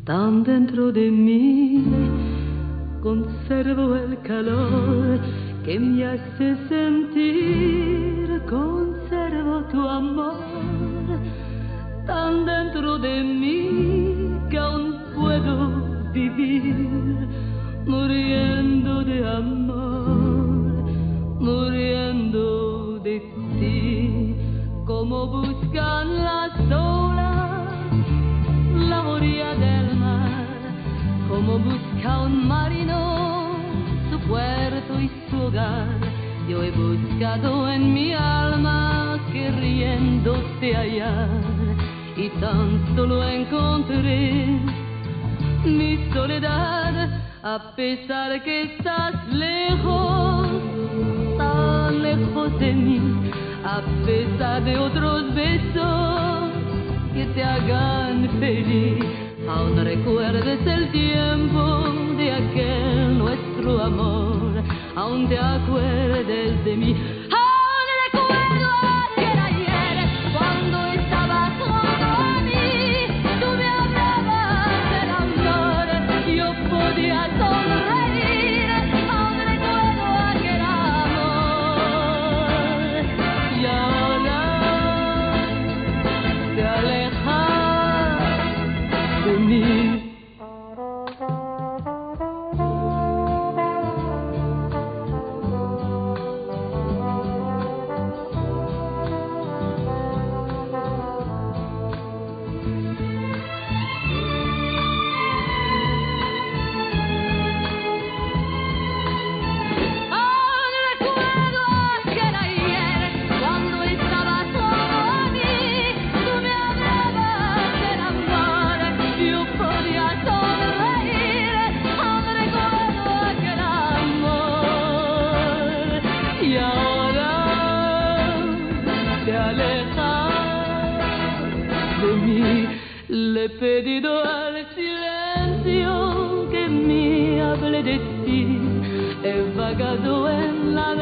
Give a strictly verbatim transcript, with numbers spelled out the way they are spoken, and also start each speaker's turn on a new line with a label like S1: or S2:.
S1: tan dentro de mí. Conservo el calor que me hace sentir, conservo tu amor tan dentro de mí que aún puedo vivir muriendo de amor, muriendo de ti, como buscan las olas la orilla del mar, como busca un marino su puerto y su hogar. Yo he buscado en mi alma queriéndote hallar, y tan solo encontré mi soledad, a pesar que estás lejos, tan lejos de mí, a pesar de otros besos que te hagan feliz. Aún recuerdes el tiempo de aquel nuestro amor, aún te acuerdes de mí. Aún recuerdo aquel ayer cuando estabas junto a mí, tú me hablabas del amor, yo podía sonreír. Aún recuerdo aquel amor, y ahora te alejas de mí. Le he pedido al silencio que me hable de ti, he vagado en la